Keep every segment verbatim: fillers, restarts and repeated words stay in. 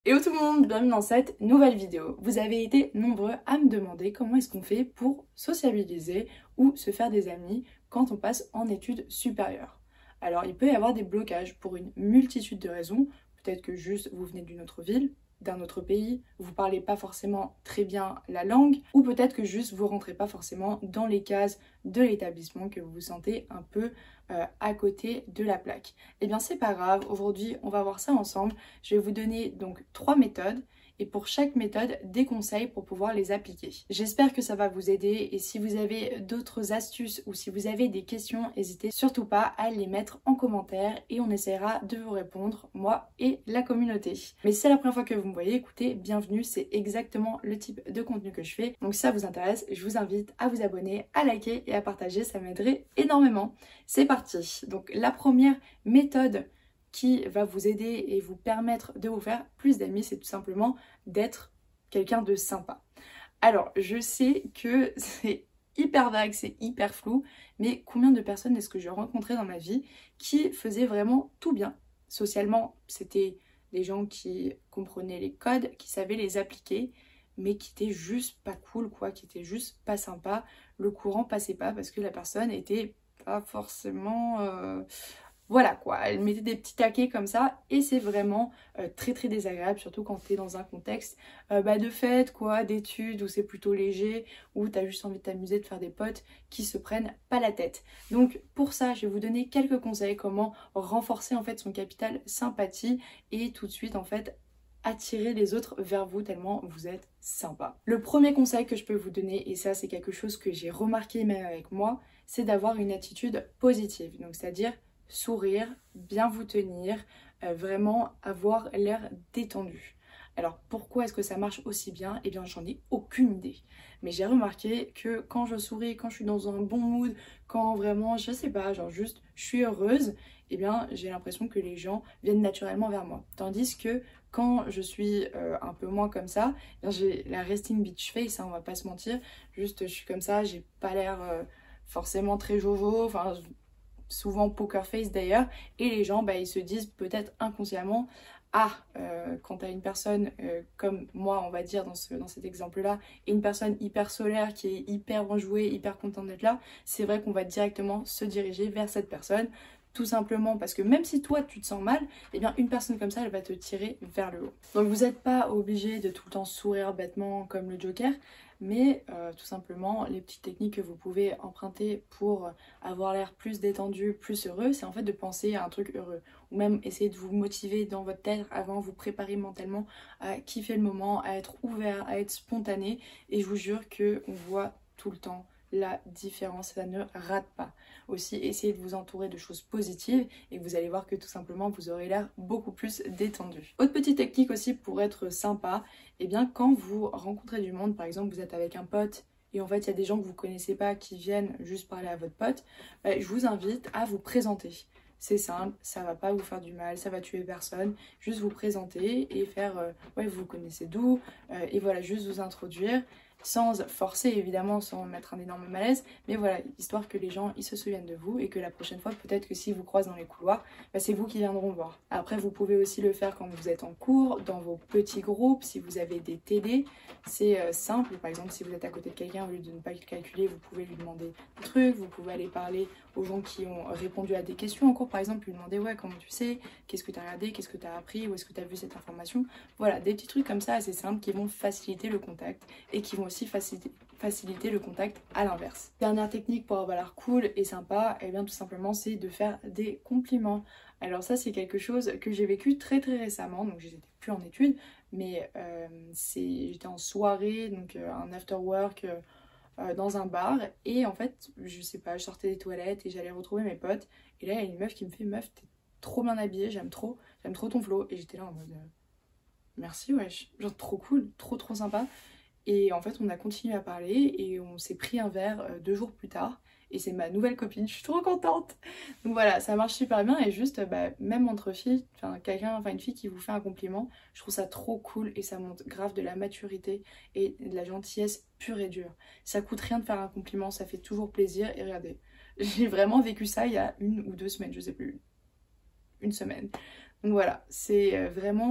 Hello tout le monde, bienvenue dans cette nouvelle vidéo. Vous avez été nombreux à me demander comment est-ce qu'on fait pour sociabiliser ou se faire des amis quand on passe en études supérieures. Alors il peut y avoir des blocages pour une multitude de raisons. Peut-être que juste vous venez d'une autre ville, d'un autre pays, vous parlez pas forcément très bien la langue, ou peut-être que juste vous rentrez pas forcément dans les cases de l'établissement, que vous vous sentez un peu euh, à côté de la plaque. Eh bien c'est pas grave, aujourd'hui on va voir ça ensemble. Je vais vous donner donc trois méthodes et pour chaque méthode des conseils pour pouvoir les appliquer. J'espère que ça va vous aider et si vous avez d'autres astuces ou si vous avez des questions, n'hésitez surtout pas à les mettre en commentaire et on essaiera de vous répondre, moi et la communauté. Mais si c'est la première fois que vous me voyez, écoutez, bienvenue, c'est exactement le type de contenu que je fais. Donc si ça vous intéresse, je vous invite à vous abonner, à liker et à partager, ça m'aiderait énormément. C'est parti. Donc la première méthode qui va vous aider et vous permettre de vous faire plus d'amis, c'est tout simplement d'être quelqu'un de sympa. Alors, je sais que c'est hyper vague, c'est hyper flou, mais combien de personnes est-ce que j'ai rencontré dans ma vie qui faisaient vraiment tout bien? Socialement, c'était des gens qui comprenaient les codes, qui savaient les appliquer, mais qui étaient juste pas cool, quoi, qui étaient juste pas sympa. Le courant passait pas parce que la personne était pas forcément... Euh... Voilà quoi, elle mettait des petits taquets comme ça et c'est vraiment euh, très très désagréable, surtout quand t'es dans un contexte euh, bah, de fête quoi, d'études où c'est plutôt léger, où t'as juste envie de t'amuser, de faire des potes qui se prennent pas la tête. Donc pour ça, je vais vous donner quelques conseils comment renforcer en fait son capital sympathie et tout de suite en fait attirer les autres vers vous tellement vous êtes sympa. Le premier conseil que je peux vous donner, et ça c'est quelque chose que j'ai remarqué même avec moi, c'est d'avoir une attitude positive, donc c'est-à-dire sourire, bien vous tenir, euh, vraiment avoir l'air détendu. Alors pourquoi est-ce que ça marche aussi bien? Eh bien j'en ai aucune idée. Mais j'ai remarqué que quand je souris, quand je suis dans un bon mood, quand vraiment, je sais pas, genre juste je suis heureuse, eh bien j'ai l'impression que les gens viennent naturellement vers moi. Tandis que quand je suis euh, un peu moins comme ça, eh j'ai la resting bitch face, hein, on va pas se mentir. Juste je suis comme ça, j'ai pas l'air euh, forcément très jojo, enfin... souvent poker face d'ailleurs, et les gens bah, ils se disent peut-être inconsciemment ah euh, quand t'as une personne euh, comme moi on va dire dans, ce, dans cet exemple là et une personne hyper solaire qui est hyper enjouée, hyper contente d'être là, c'est vrai qu'on va directement se diriger vers cette personne, tout simplement parce que même si toi tu te sens mal, eh bien une personne comme ça elle va te tirer vers le haut. Donc vous n'êtes pas obligé de tout le temps sourire bêtement comme le Joker, mais euh, tout simplement les petites techniques que vous pouvez emprunter pour avoir l'air plus détendu, plus heureux, c'est en fait de penser à un truc heureux, ou même essayer de vous motiver dans votre tête avant, vous préparer mentalement à kiffer le moment, à être ouvert, à être spontané, et je vous jure que on voit tout le temps la différence, ça ne rate pas. Aussi, essayez de vous entourer de choses positives et vous allez voir que tout simplement vous aurez l'air beaucoup plus détendu. Autre petite technique aussi pour être sympa, et eh bien quand vous rencontrez du monde, par exemple vous êtes avec un pote et en fait il y a des gens que vous connaissez pas qui viennent juste parler à votre pote, bah, je vous invite à vous présenter. C'est simple, ça va pas vous faire du mal, ça va tuer personne, juste vous présenter et faire euh, ouais vous connaissez d'où, euh, et voilà juste vous introduire. Sans forcer évidemment, sans mettre un énorme malaise, mais voilà, histoire que les gens ils se souviennent de vous et que la prochaine fois peut-être que si vous croisent dans les couloirs, bah, c'est vous qui viendront voir. Après vous pouvez aussi le faire quand vous êtes en cours, dans vos petits groupes, si vous avez des T D, c'est euh, simple, par exemple si vous êtes à côté de quelqu'un, au lieu de ne pas le calculer, vous pouvez lui demander des trucs, vous pouvez aller parler aux gens qui ont répondu à des questions en cours, par exemple lui demander ouais comment tu sais, qu'est-ce que tu as regardé, qu'est-ce que tu as appris, où est-ce que tu as vu cette information, voilà, des petits trucs comme ça assez simples qui vont faciliter le contact et qui vont aussi faciliter, faciliter le contact à l'inverse. Dernière technique pour avoir l'air cool et sympa, et eh bien tout simplement c'est de faire des compliments. Alors ça c'est quelque chose que j'ai vécu très très récemment, donc j'étais plus en études, mais euh, j'étais en soirée, donc euh, un after work euh, euh, dans un bar, et en fait je sais pas, je sortais des toilettes et j'allais retrouver mes potes, et là il y a une meuf qui me fait meuf t'es trop bien habillée, j'aime trop, j'aime trop ton flow, et j'étais là en mode euh, merci wesh, genre trop cool, trop trop sympa. Et en fait on a continué à parler et on s'est pris un verre euh, deux jours plus tard et c'est ma nouvelle copine, je suis trop contente. Donc voilà, ça marche super bien et juste bah, même entre filles, enfin quelqu'un, enfin une fille qui vous fait un compliment, je trouve ça trop cool et ça montre grave de la maturité et de la gentillesse pure et dure. Ça coûte rien de faire un compliment, ça fait toujours plaisir et regardez, j'ai vraiment vécu ça il y a une ou deux semaines, je sais plus, une semaine. Donc voilà, c'est vraiment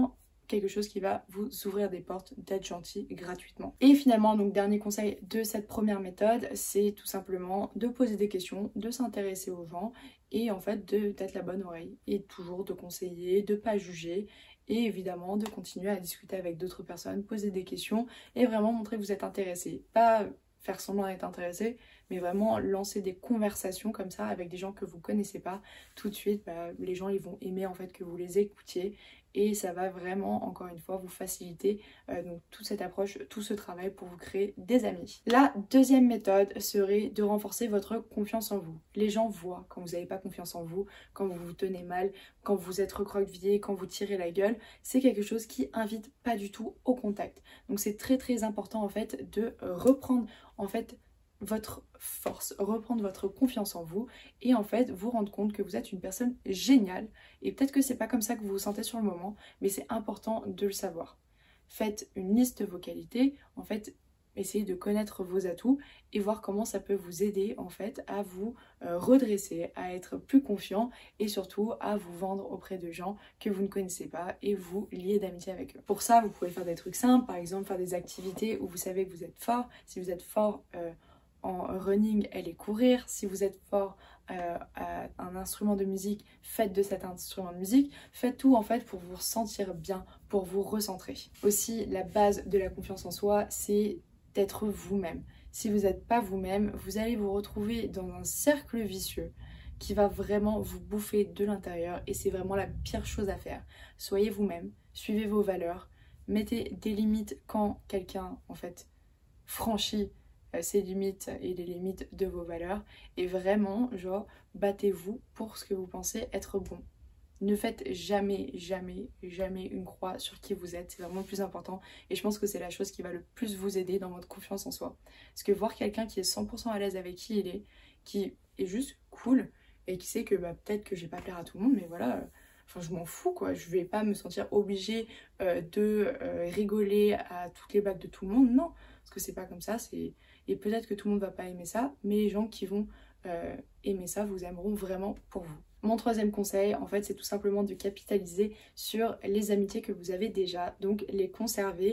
quelque chose qui va vous ouvrir des portes d'être gentil gratuitement. Et finalement, donc dernier conseil de cette première méthode, c'est tout simplement de poser des questions, de s'intéresser aux gens et en fait d'être la bonne oreille et toujours de conseiller, de pas juger et évidemment de continuer à discuter avec d'autres personnes, poser des questions et vraiment montrer que vous êtes intéressé. Pas faire semblant d'être intéressé, mais vraiment lancer des conversations comme ça avec des gens que vous connaissez pas. Tout de suite, bah, les gens ils vont aimer en fait que vous les écoutiez et ça va vraiment, encore une fois, vous faciliter euh, donc toute cette approche, tout ce travail pour vous créer des amis. La deuxième méthode serait de renforcer votre confiance en vous. Les gens voient quand vous n'avez pas confiance en vous, quand vous vous tenez mal, quand vous êtes recroquevillé, quand vous tirez la gueule. C'est quelque chose qui invite pas du tout au contact. Donc c'est très très important en fait de reprendre en fait votre force, reprendre votre confiance en vous et en fait vous rendre compte que vous êtes une personne géniale et peut-être que c'est pas comme ça que vous vous sentez sur le moment, mais c'est important de le savoir. Faites une liste de vos qualités, en fait essayez de connaître vos atouts et voir comment ça peut vous aider en fait à vous euh, redresser, à être plus confiant et surtout à vous vendre auprès de gens que vous ne connaissez pas et vous lier d'amitié avec eux. Pour ça vous pouvez faire des trucs simples, par exemple faire des activités où vous savez que vous êtes fort. Si vous êtes fort euh, en running, allez courir. Si vous êtes fort euh, à un instrument de musique, faites de cet instrument de musique. Faites tout en fait pour vous sentir bien, pour vous recentrer. Aussi, la base de la confiance en soi, c'est d'être vous-même. Si vous n'êtes pas vous-même, vous allez vous retrouver dans un cercle vicieux qui va vraiment vous bouffer de l'intérieur et c'est vraiment la pire chose à faire. Soyez vous-même, suivez vos valeurs, mettez des limites quand quelqu'un en fait franchit ses limites et les limites de vos valeurs et vraiment genre battez-vous pour ce que vous pensez être bon. Ne faites jamais jamais jamais une croix sur qui vous êtes, c'est vraiment le plus important et je pense que c'est la chose qui va le plus vous aider dans votre confiance en soi. Parce que voir quelqu'un qui est cent pour cent à l'aise avec qui il est, qui est juste cool et qui sait que bah, peut-être que je vais pas plaire à tout le monde mais voilà, euh, enfin je m'en fous quoi, je vais pas me sentir obligée euh, de euh, rigoler à toutes les blagues de tout le monde, non, parce que c'est pas comme ça, c'est... Et peut-être que tout le monde va pas aimer ça, mais les gens qui vont euh, aimer ça vous aimeront vraiment pour vous. Mon troisième conseil, en fait, c'est tout simplement de capitaliser sur les amitiés que vous avez déjà, donc les conserver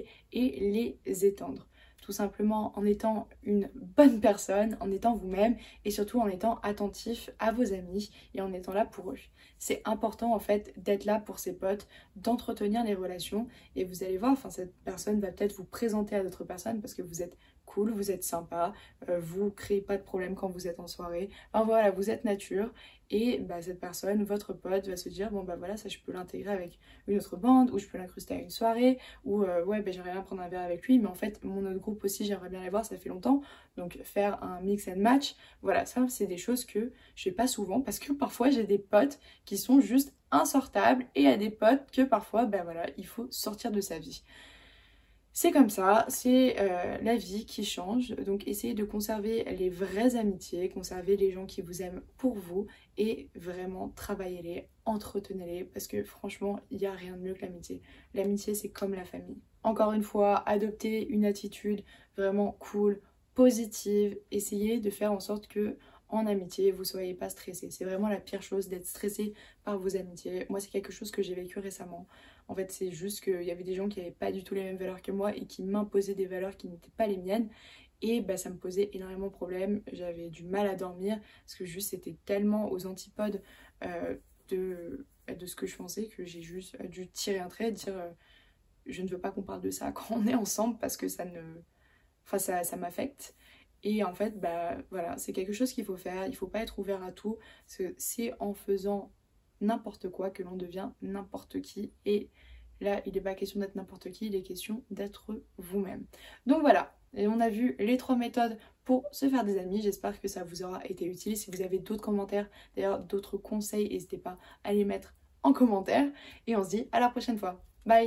et les étendre. Tout simplement en étant une bonne personne, en étant vous-même et surtout en étant attentif à vos amis et en étant là pour eux. C'est important en fait d'être là pour ses potes, d'entretenir les relations et vous allez voir, enfin cette personne va peut-être vous présenter à d'autres personnes parce que vous êtes cool, vous êtes sympa, euh, vous créez pas de problème quand vous êtes en soirée. Enfin voilà, vous êtes nature et bah, cette personne, votre pote, va se dire bon bah voilà, ça je peux l'intégrer avec une autre bande ou je peux l'incruster à une soirée ou euh, ouais bah, j'aimerais bien prendre un verre avec lui mais en fait mon autre groupe aussi j'aimerais bien les voir, ça fait longtemps, donc faire un mix and match, voilà, ça c'est des choses que je fais pas souvent parce que parfois j'ai des potes qui sont juste insortables et il y a des potes que parfois ben voilà, il faut sortir de sa vie. C'est comme ça, c'est euh, la vie qui change, donc essayez de conserver les vraies amitiés, conserver les gens qui vous aiment pour vous et vraiment travaillez-les, entretenez-les parce que franchement, il n'y a rien de mieux que l'amitié. L'amitié, c'est comme la famille. Encore une fois, adoptez une attitude vraiment cool, positive, essayez de faire en sorte que en amitié, vous ne soyez pas stressé. C'est vraiment la pire chose d'être stressé par vos amitiés. Moi, c'est quelque chose que j'ai vécu récemment. En fait, c'est juste qu'il y avait des gens qui n'avaient pas du tout les mêmes valeurs que moi et qui m'imposaient des valeurs qui n'étaient pas les miennes. Et bah, ça me posait énormément de problèmes. J'avais du mal à dormir parce que juste c'était tellement aux antipodes euh, de, de ce que je pensais que j'ai juste dû tirer un trait et dire euh, je ne veux pas qu'on parle de ça quand on est ensemble parce que ça ne... Enfin, ça, ça m'affecte. Et en fait, bah voilà, c'est quelque chose qu'il faut faire. Il ne faut pas être ouvert à tout. Parce que c'est en faisant n'importe quoi que l'on devient n'importe qui. Et là, il n'est pas question d'être n'importe qui, il est question d'être vous-même. Donc voilà, et on a vu les trois méthodes pour se faire des amis. J'espère que ça vous aura été utile. Si vous avez d'autres commentaires, d'ailleurs d'autres conseils, n'hésitez pas à les mettre en commentaire. Et on se dit à la prochaine fois. Bye!